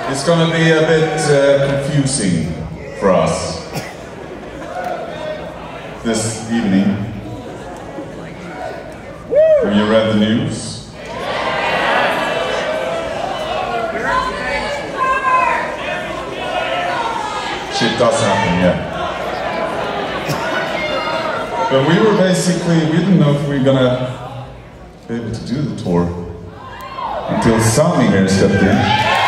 It's gonna be a bit confusing for us this evening. Have you read the news? Shit does happen, yeah. But we didn't know if we were gonna be able to do the tour until Sami here stepped in.